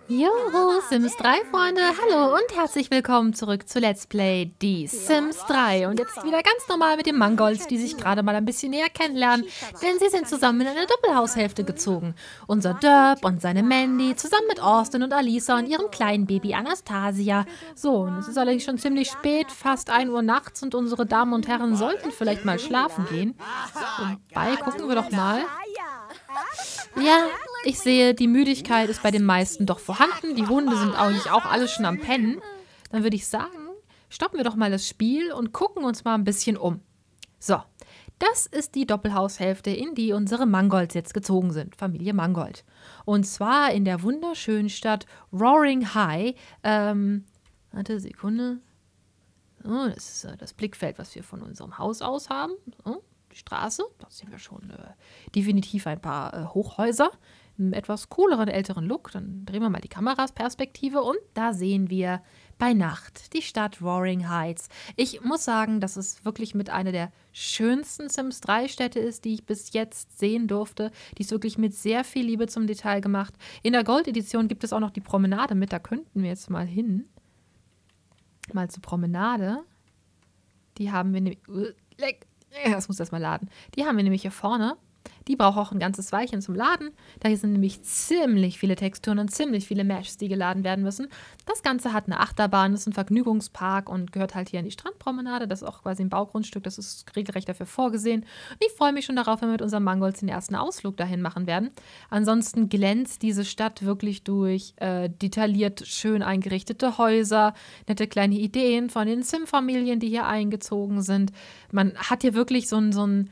Joho, Sims 3 Freunde, hallo und herzlich willkommen zurück zu Let's Play Die Sims 3. Und jetzt wieder ganz normal mit den Mangolds, die sich gerade mal ein bisschen näher kennenlernen, denn sie sind zusammen in eine Doppelhaushälfte gezogen. Unser Derp und seine Mandy zusammen mit Austin und Alisa und ihrem kleinen Baby Anastasia. So, und es ist allerdings schon ziemlich spät, fast 1 Uhr nachts und unsere Damen und Herren sollten vielleicht mal schlafen gehen. Wobei, gucken wir doch mal. Ja, ich sehe, die Müdigkeit ist bei den meisten doch vorhanden. Die Hunde sind eigentlich auch alle schon am Pennen. Dann würde ich sagen, stoppen wir doch mal das Spiel und gucken uns mal ein bisschen um. So, das ist die Doppelhaushälfte, in die unsere Mangolds jetzt gezogen sind. Familie Mangold. Und zwar in der wunderschönen Stadt Roaring High. Warte, Sekunde. Oh, das ist das Blickfeld, was wir von unserem Haus aus haben. Oh, die Straße, da sehen wir schon definitiv ein paar Hochhäuser. Einen etwas cooleren, älteren Look. Dann drehen wir mal die Kamerasperspektive und da sehen wir bei Nacht die Stadt Roaring Heights. Ich muss sagen, dass es wirklich mit einer der schönsten Sims 3 Städte ist, die ich bis jetzt sehen durfte. Die ist wirklich mit sehr viel Liebe zum Detail gemacht. In der Gold-Edition gibt es auch noch die Promenade mit, da könnten wir jetzt mal hin. Mal zur Promenade. Die haben wir nämlich... Das muss erstmal laden. Die haben wir nämlich hier vorne. Die braucht auch ein ganzes Weilchen zum Laden. Da sind nämlich ziemlich viele Texturen und ziemlich viele Meshs, die geladen werden müssen. Das Ganze hat eine Achterbahn, ist ein Vergnügungspark und gehört halt hier an die Strandpromenade. Das ist auch quasi ein Baugrundstück, das ist regelrecht dafür vorgesehen. Und ich freue mich schon darauf, wenn wir mit unserem Mangolds den ersten Ausflug dahin machen werden. Ansonsten glänzt diese Stadt wirklich durch detailliert schön eingerichtete Häuser, nette kleine Ideen von den Sim-Familien, die hier eingezogen sind. Man hat hier wirklich so ein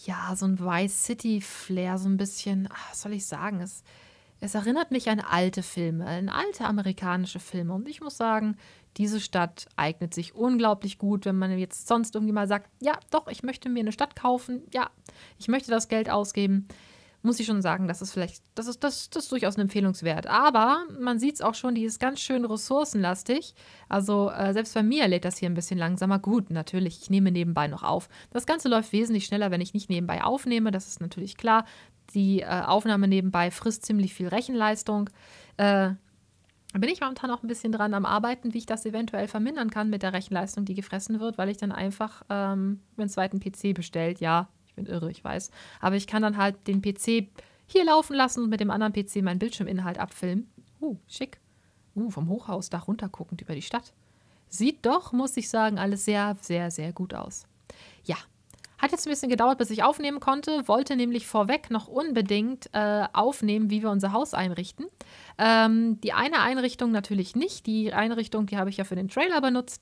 Vice City-Flair, so ein bisschen, was soll ich sagen, es erinnert mich an alte Filme, an alte amerikanische Filme. Und ich muss sagen, diese Stadt eignet sich unglaublich gut, wenn man jetzt sonst irgendwie mal sagt, ja, doch, ich möchte mir eine Stadt kaufen, ja, ich möchte das Geld ausgeben. Muss ich schon sagen, das ist durchaus ein Empfehlungswert. Aber man sieht es auch schon, die ist ganz schön ressourcenlastig. Also selbst bei mir lädt das hier ein bisschen langsamer. Gut, natürlich, ich nehme nebenbei noch auf. Das Ganze läuft wesentlich schneller, wenn ich nicht nebenbei aufnehme. Das ist natürlich klar. Die Aufnahme nebenbei frisst ziemlich viel Rechenleistung. Da bin ich momentan auch ein bisschen dran am Arbeiten, wie ich das eventuell vermindern kann mit der Rechenleistung, die gefressen wird, weil ich dann einfach einen zweiten PC bestellt, ja. Bin irre, ich weiß. Aber ich kann dann halt den PC hier laufen lassen und mit dem anderen PC meinen Bildschirminhalt abfilmen. Schick. Vom Hochhausdach runterguckend über die Stadt. Sieht doch, muss ich sagen, alles sehr, sehr, sehr gut aus. Ja, hat jetzt ein bisschen gedauert, bis ich aufnehmen konnte. Wollte nämlich vorweg noch unbedingt aufnehmen, wie wir unser Haus einrichten. Die eine Einrichtung natürlich nicht. Die Einrichtung, die habe ich ja für den Trailer benutzt.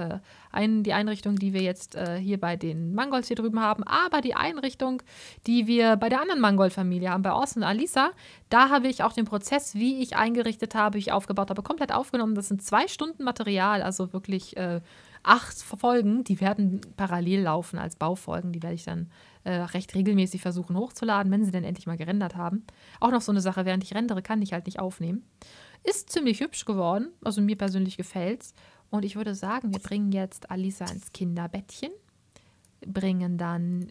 Die Einrichtung, die wir jetzt hier bei den Mangolds hier drüben haben. Aber die Einrichtung, die wir bei der anderen Mangold-Familie haben, bei Austin und Alisa, da habe ich auch den Prozess, wie ich eingerichtet habe, wie ich aufgebaut habe, komplett aufgenommen. Das sind 2 Stunden Material, also wirklich 8 Folgen, die werden parallel laufen als Baufolgen. Die werde ich dann recht regelmäßig versuchen hochzuladen, wenn sie denn endlich mal gerendert haben. Auch noch so eine Sache, während ich rendere, kann ich halt nicht aufnehmen. Ist ziemlich hübsch geworden, also mir persönlich gefällt's. Und ich würde sagen, wir bringen jetzt Alisa ins Kinderbettchen, bringen dann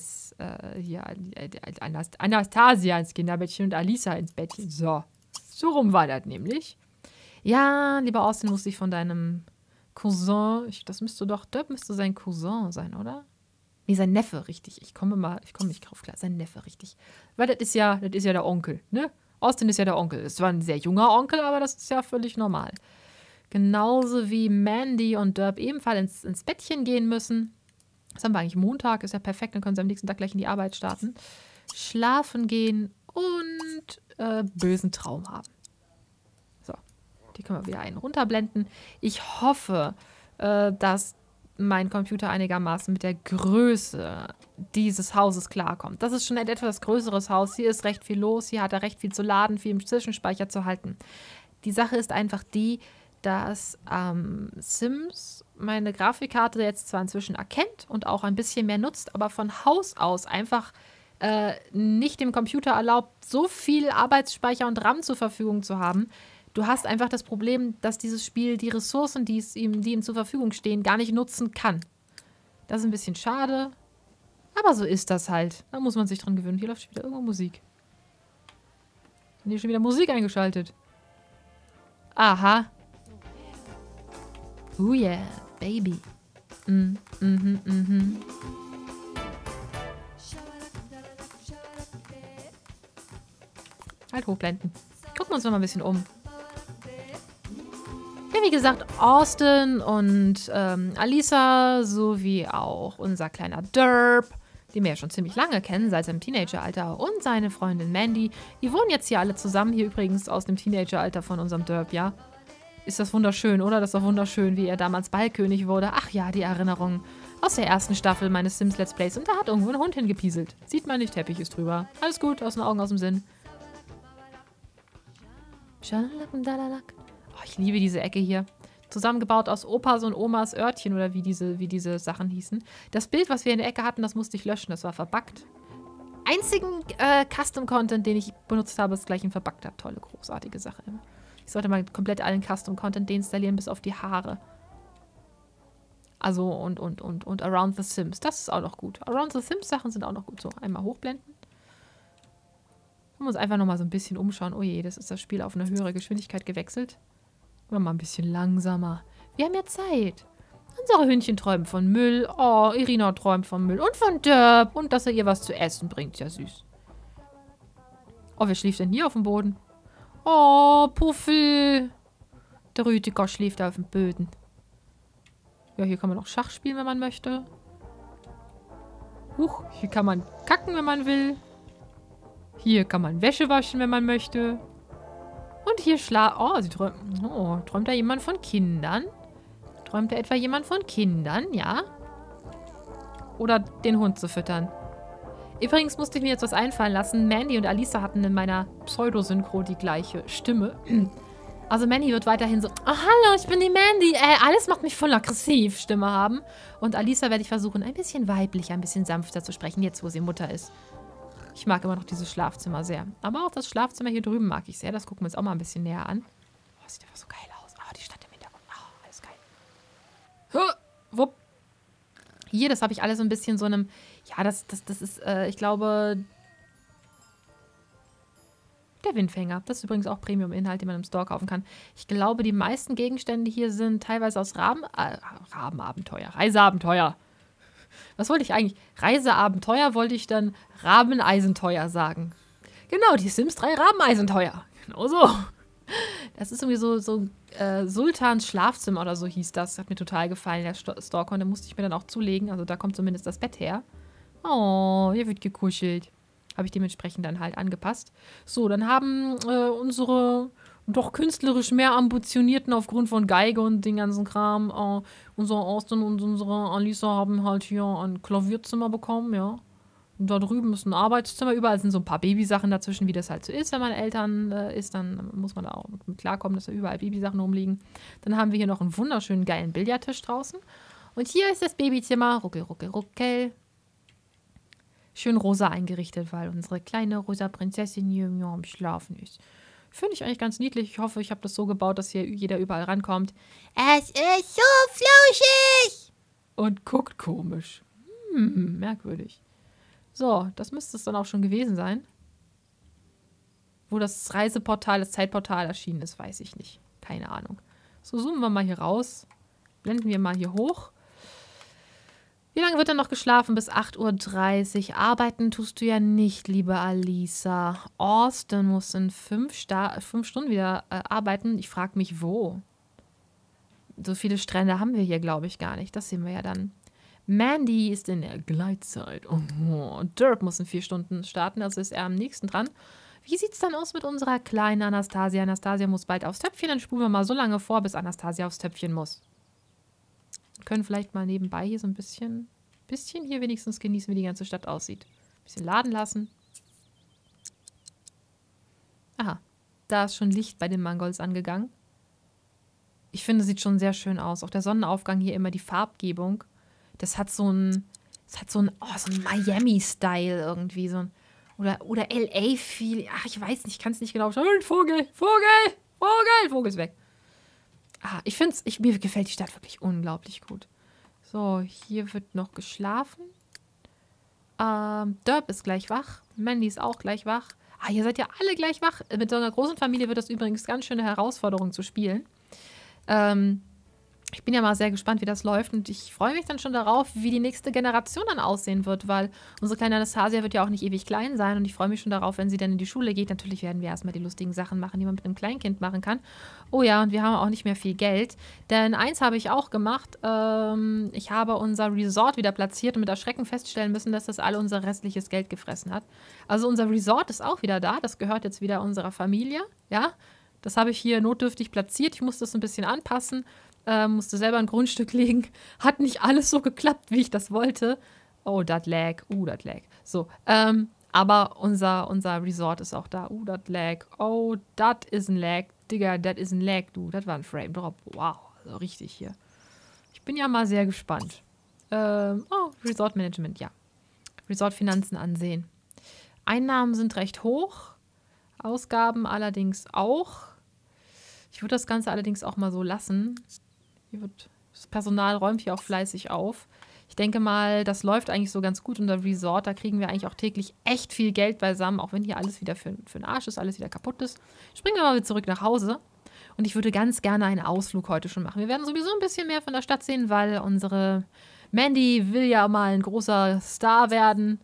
Anastasia ins Kinderbettchen und Alisa ins Bettchen. So rum war das nämlich. Ja, lieber Austin, muss ich von deinem Cousin, das müsste sein Cousin sein, oder? Nee, sein Neffe, richtig. Ich komme nicht drauf klar. Sein Neffe, richtig. Weil das ist ja der Onkel, ne? Austin ist ja der Onkel. Ist zwar ein sehr junger Onkel, aber das ist ja völlig normal. Genauso wie Mandy und Derp ebenfalls ins Bettchen gehen müssen. Das haben wir eigentlich Montag, ist ja perfekt, dann können sie am nächsten Tag gleich in die Arbeit starten. Schlafen gehen und bösen Traum haben. So, die können wir wieder einen runterblenden. Ich hoffe, dass mein Computer einigermaßen mit der Größe dieses Hauses klarkommt. Das ist schon ein etwas größeres Haus. Hier ist recht viel los. Hier hat er recht viel zu laden, viel im Zwischenspeicher zu halten. Die Sache ist einfach die, dass Sims meine Grafikkarte jetzt zwar inzwischen erkennt und auch ein bisschen mehr nutzt, aber von Haus aus einfach nicht dem Computer erlaubt, so viel Arbeitsspeicher und RAM zur Verfügung zu haben. Du hast einfach das Problem, dass dieses Spiel die Ressourcen, die ihm zur Verfügung stehen, gar nicht nutzen kann. Das ist ein bisschen schade, aber so ist das halt. Da muss man sich dran gewöhnen. Hier läuft schon wieder irgendwo Musik. Sind hier schon wieder Musik eingeschaltet? Aha. Oh yeah, Baby. Mhm. Halt hochblenden. Gucken wir uns noch mal ein bisschen um. Ja, wie gesagt, Austin und Alisa sowie auch unser kleiner Derp, den wir ja schon ziemlich lange kennen, seit seinem Teenageralter, und seine Freundin Mandy. Die wohnen jetzt hier alle zusammen, hier übrigens aus dem Teenageralter von unserem Derp, ja. Ist das wunderschön, oder? Das ist doch wunderschön, wie er damals Ballkönig wurde. Ach ja, die Erinnerungen aus der ersten Staffel meines Sims Let's Plays. Und da hat irgendwo ein Hund hingepieselt. Sieht man nicht, Teppich ist drüber. Alles gut, aus den Augen, aus dem Sinn. Oh, ich liebe diese Ecke hier. Zusammengebaut aus Opas und Omas Örtchen oder wie diese Sachen hießen. Das Bild, was wir in der Ecke hatten, das musste ich löschen. Das war verbuggt. Einzigen Custom-Content, den ich benutzt habe, ist gleich ein verbuggt habe. Tolle, großartige Sache. Ich sollte mal komplett allen Custom-Content deinstallieren, bis auf die Haare. Also und Around the Sims. Das ist auch noch gut. Around the Sims Sachen sind auch noch gut. So, einmal hochblenden. Wir uns einfach nochmal so ein bisschen umschauen. Oh je, das ist das Spiel auf eine höhere Geschwindigkeit gewechselt. Mal ein bisschen langsamer. Wir haben ja Zeit. Unsere Hündchen träumen von Müll. Oh, Irina träumt von Müll. Und von Derp. Und dass er ihr was zu essen bringt. Ja, süß. Oh, wer schläft denn hier auf dem Boden? Oh, Puffel. Der Rüdiger schläft auf dem Böden. Ja, hier kann man auch Schach spielen, wenn man möchte. Huch, hier kann man kacken, wenn man will. Hier kann man Wäsche waschen, wenn man möchte. Und hier oh, sie träumt. Oh, träumt da jemand von Kindern? Träumt da etwa jemand von Kindern, ja? Oder den Hund zu füttern? Übrigens musste ich mir jetzt was einfallen lassen. Mandy und Alisa hatten in meiner Pseudosynchro die gleiche Stimme. Also Mandy wird weiterhin so, oh, hallo, ich bin die Mandy. Alles macht mich voll aggressiv Stimme haben. Und Alisa werde ich versuchen, ein bisschen weiblicher, ein bisschen sanfter zu sprechen, jetzt wo sie Mutter ist. Ich mag immer noch dieses Schlafzimmer sehr. Aber auch das Schlafzimmer hier drüben mag ich sehr. Das gucken wir uns auch mal ein bisschen näher an. Oh, sieht einfach so geil aus. Oh, die Stadt im Hintergrund. Oh, alles geil. Wupp. Hier, das habe ich alles so ein bisschen so einem... Ja, das ist, ich glaube... Der Windfänger. Das ist übrigens auch Premium-Inhalt, den man im Store kaufen kann. Ich glaube, die meisten Gegenstände hier sind teilweise aus Rabenabenteuer. Reiseabenteuer. Was wollte ich eigentlich? Reiseabenteuer wollte ich dann Rabeneisenteuer sagen. Genau, die Sims 3 Rabeneisenteuer. Genau so. Das ist irgendwie so Sultans Schlafzimmer oder so hieß das. Hat mir total gefallen, der Store. Da musste ich mir dann auch zulegen. Also da kommt zumindest das Bett her. Oh, hier wird gekuschelt. Habe ich dementsprechend dann halt angepasst. So, dann haben unsere doch künstlerisch mehr Ambitionierten aufgrund von Geige und den ganzen Kram, unser Austin und unsere Alisa haben halt hier ein Klavierzimmer bekommen, ja. Und da drüben ist ein Arbeitszimmer. Überall sind so ein paar Babysachen dazwischen, wie das halt so ist, wenn man Eltern ist. Dann muss man da auch mit klarkommen, dass da überall Babysachen rumliegen. Dann haben wir hier noch einen wunderschönen, geilen Billardtisch draußen. Und hier ist das Babyzimmer. Ruckel, ruckel, ruckel. Schön rosa eingerichtet, weil unsere kleine rosa Prinzessin hier am Schlafen ist. Finde ich eigentlich ganz niedlich. Ich hoffe, ich habe das so gebaut, dass hier jeder überall rankommt. Es ist so flauschig! Und guckt komisch. Merkwürdig. So, das müsste es dann auch schon gewesen sein. Wo das Reiseportal, das Zeitportal erschienen ist, weiß ich nicht. Keine Ahnung. So, zoomen wir mal hier raus. Blenden wir mal hier hoch. Wie lange wird er noch geschlafen? Bis 8:30 Uhr. Arbeiten tust du ja nicht, liebe Alisa. Austin muss in 5 Stunden wieder arbeiten. Ich frage mich, wo? So viele Strände haben wir hier, glaube ich, gar nicht. Das sehen wir ja dann. Mandy ist in der Gleitzeit. Oh, Derp muss in 4 Stunden starten, also ist er am nächsten dran. Wie sieht es dann aus mit unserer kleinen Anastasia? Anastasia muss bald aufs Töpfchen. Dann spulen wir mal so lange vor, bis Anastasia aufs Töpfchen muss. Können vielleicht mal nebenbei hier so ein bisschen hier wenigstens genießen, wie die ganze Stadt aussieht. Ein bisschen laden lassen. Aha, da ist schon Licht bei den Mangolds angegangen. Ich finde, sieht schon sehr schön aus. Auch der Sonnenaufgang hier immer, die Farbgebung. Das hat so ein Miami-Style irgendwie. So ein, oder LA-Feel. Ach, ich weiß nicht, ich kann es nicht genau schauen. Vogel ist weg. Mir gefällt die Stadt wirklich unglaublich gut. So, hier wird noch geschlafen. Derp ist gleich wach. Mandy ist auch gleich wach. Ah, ihr seid ja alle gleich wach. Mit so einer großen Familie wird das übrigens ganz schöne Herausforderung zu spielen. Ich bin ja mal sehr gespannt, wie das läuft und ich freue mich dann schon darauf, wie die nächste Generation dann aussehen wird, weil unsere kleine Anastasia wird ja auch nicht ewig klein sein und ich freue mich schon darauf, wenn sie dann in die Schule geht. Natürlich werden wir erstmal die lustigen Sachen machen, die man mit einem Kleinkind machen kann. Oh ja, und wir haben auch nicht mehr viel Geld, denn eins habe ich auch gemacht. Ich habe unser Resort wieder platziert und mit Erschrecken feststellen müssen, dass das all unser restliches Geld gefressen hat. Also unser Resort ist auch wieder da, das gehört jetzt wieder unserer Familie, ja. Das habe ich hier notdürftig platziert, ich musste es ein bisschen anpassen. Musste selber ein Grundstück legen. Hat nicht alles so geklappt, wie ich das wollte. Oh, das lag. Das lag. So, aber unser Resort ist auch da. Das lag. Oh, das ist ein Lag. Digga, das ist ein Lag, du. Das war ein Frame Drop. Wow, also richtig hier. Ich bin ja mal sehr gespannt. Resort Management, ja. Resort Finanzen ansehen. Einnahmen sind recht hoch. Ausgaben allerdings auch. Ich würde das Ganze allerdings auch mal so lassen. Das Personal räumt hier auch fleißig auf. Ich denke mal, das läuft eigentlich so ganz gut unter Resort. Da kriegen wir eigentlich auch täglich echt viel Geld beisammen, auch wenn hier alles wieder für den Arsch ist, alles wieder kaputt ist. Springen wir mal wieder zurück nach Hause. Und ich würde ganz gerne einen Ausflug heute schon machen. Wir werden sowieso ein bisschen mehr von der Stadt sehen, weil unsere Mandy will ja mal ein großer Star werden.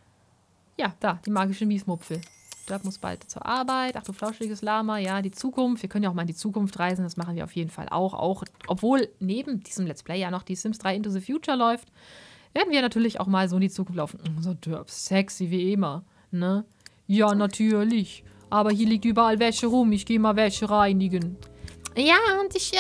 Ja, da, die magische Miesmupfel. Dirk muss bald zur Arbeit. Ach du flauschiges Lama. Ja, die Zukunft. Wir können ja auch mal in die Zukunft reisen. Das machen wir auf jeden Fall auch. Obwohl neben diesem Let's Play ja noch die Sims 3 Into the Future läuft, werden wir natürlich auch mal so in die Zukunft laufen. So Dirk, sexy wie immer. Ne? Ja, natürlich. Aber hier liegt überall Wäsche rum. Ich gehe mal Wäsche reinigen. Ja, und ich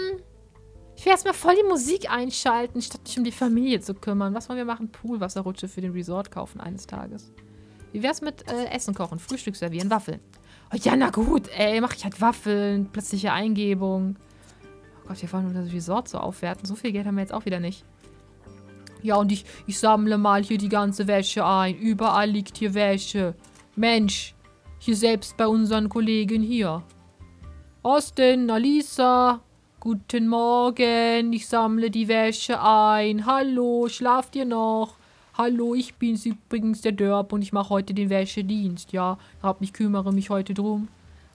will erstmal voll die Musik einschalten, statt mich um die Familie zu kümmern. Was wollen wir machen? Poolwasserrutsche für den Resort kaufen eines Tages. Wie wär's mit Essen kochen, Frühstück servieren, Waffeln? Oh, ja, na gut, ey, mach ich halt Waffeln, plötzliche Eingebung. Oh Gott, wir wollen das Resort so aufwerten. So viel Geld haben wir jetzt auch wieder nicht. Ja, und ich sammle mal hier die ganze Wäsche ein. Überall liegt hier Wäsche. Mensch, hier selbst bei unseren Kollegen hier. Austin, Alisa, guten Morgen, ich sammle die Wäsche ein. Hallo, schlaft ihr noch? Hallo, ich bin's übrigens, der Dörp, und ich mache heute den Wäschedienst, ja. Ich kümmere mich heute drum.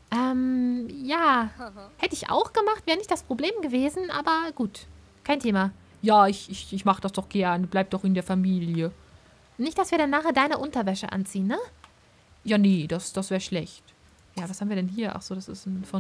Ja. Hätte ich auch gemacht, wäre nicht das Problem gewesen, aber gut. Kein Thema. Ja, ich mache das doch gern. Bleib doch in der Familie. Nicht, dass wir dann nachher deine Unterwäsche anziehen, ne? Ja, nee, das wäre schlecht. Ja, was haben wir denn hier? Ach so, das ist ein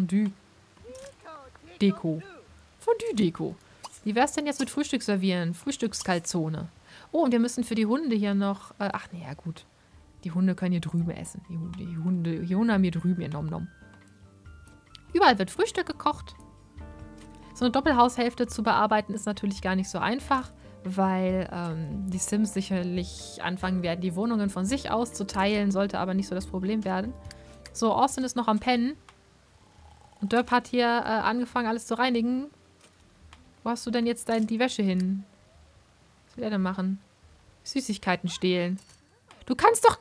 Fondue-Deko. Fondue-Deko. Wie wär's denn jetzt mit Frühstück servieren? Frühstückskalzone. Oh, und wir müssen für die Hunde hier noch... ach, nee, ja, gut. Die Hunde können hier drüben essen. Die Hunde haben hier drüben ihr Nom-Nom. Überall wird Frühstück gekocht. So eine Doppelhaushälfte zu bearbeiten ist natürlich gar nicht so einfach, weil die Sims sicherlich anfangen werden, die Wohnungen von sich aus zu teilen, sollte aber nicht so das Problem werden. So, Austin ist noch am Pennen. Und Derp hat hier angefangen, alles zu reinigen. Wo hast du denn jetzt die Wäsche hin? Was will er denn machen? Süßigkeiten stehlen. Du kannst doch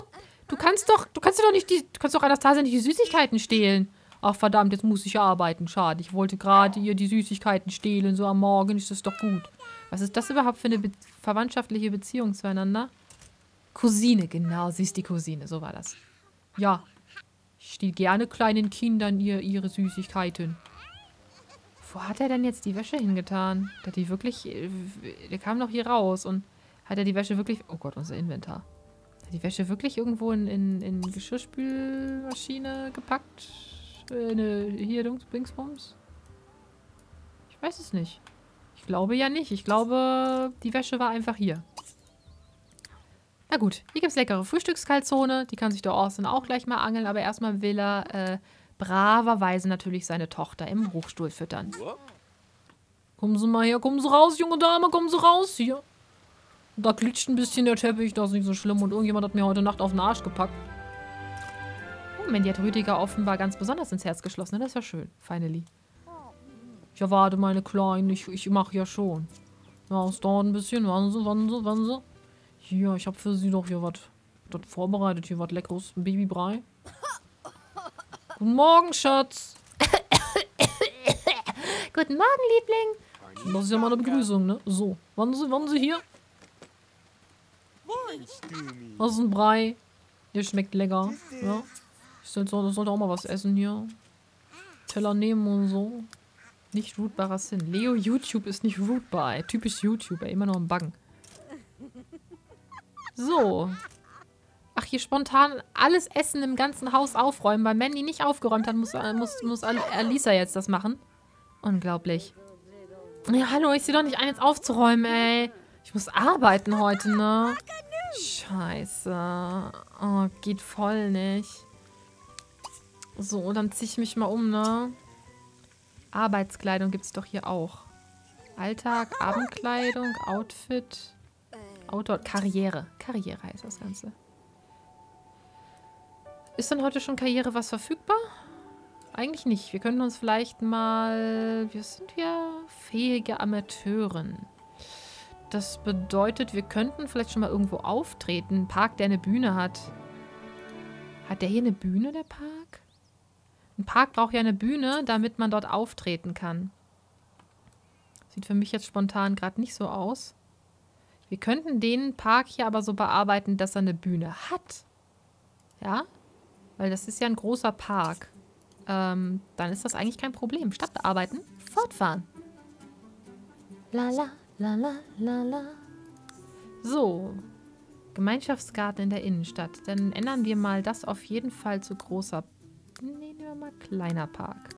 Anastasia nicht die Süßigkeiten stehlen. Ach verdammt, jetzt muss ich arbeiten. Schade, ich wollte gerade ihr die Süßigkeiten stehlen. So am Morgen ist das doch gut. Was ist das überhaupt für eine verwandtschaftliche Beziehung zueinander? Cousine, genau, sie ist die Cousine, so war das. Ja, ich stehle gerne kleinen Kindern ihre Süßigkeiten. Wo hat er denn jetzt die Wäsche hingetan? Hat die wirklich, der kam doch hier raus und hat er die Wäsche wirklich, oh Gott, unser Inventar. Hat die Wäsche wirklich irgendwo in Geschirrspülmaschine gepackt? Hier, Dingsbums? Ich weiß es nicht. Ich glaube ja nicht. Ich glaube, die Wäsche war einfach hier. Na gut, hier gibt es leckere Frühstückskalzone. Die kann sich der Austin auch gleich mal angeln. Aber erstmal will er braverweise natürlich seine Tochter im Hochstuhl füttern. Kommen Sie mal her, kommen Sie raus, junge Dame, kommen Sie raus hier. Da glitscht ein bisschen der Teppich, das ist nicht so schlimm. Und irgendjemand hat mir heute Nacht auf den Arsch gepackt. Oh, Mandy hat Rüdiger offenbar ganz besonders ins Herz geschlossen. Das ist ja schön, finally. Ja, warte, meine Kleine, ich mache ja schon. Ja, es dauert ein bisschen. Warten Sie. Hier, ich habe für Sie doch hier was vorbereitet. Hier was Leckeres, ein Babybrei. Guten Morgen, Schatz. Guten Morgen, Liebling. Das ist ja mal eine Begrüßung, ne? So, warten Sie hier. Das ist ein Brei. Ihr schmeckt lecker. Ja. Ich sollte auch mal was essen hier. Teller nehmen und so. Nicht rootbarer Sinn. Leo, YouTube ist nicht rootbar. Ey. Typisch YouTuber. Immer noch am Buggen. So. Ach, hier spontan alles Essen im ganzen Haus aufräumen. Weil Mandy nicht aufgeräumt hat, muss Alisa jetzt das machen. Unglaublich. Ja, hallo, ich sehe doch nicht ein, jetzt aufzuräumen, ey. Ich muss arbeiten heute, ne? Scheiße. Oh, geht voll nicht. So, dann ziehe ich mich mal um, ne? Arbeitskleidung gibt es doch hier auch. Alltag, Abendkleidung, Outfit, Outdoor, Karriere. Karriere heißt das Ganze. Ist dann heute schon Karriere was verfügbar? Eigentlich nicht. Wir könnten uns vielleicht mal... Wir sind ja fähige Amateuren. Das bedeutet, wir könnten vielleicht schon mal irgendwo auftreten. Ein Park, der eine Bühne hat. Hat der hier eine Bühne, der Park? Ein Park braucht ja eine Bühne, damit man dort auftreten kann. Sieht für mich jetzt spontan gerade nicht so aus. Wir könnten den Park hier aber so bearbeiten, dass er eine Bühne hat. Ja? Weil das ist ja ein großer Park. Dann ist das eigentlich kein Problem. Statt bearbeiten, fortfahren. La, la, la, la, la. So. Gemeinschaftsgarten in der Innenstadt. Dann ändern wir mal das auf jeden Fall zu großer... Nee, nehmen wir mal kleiner Park.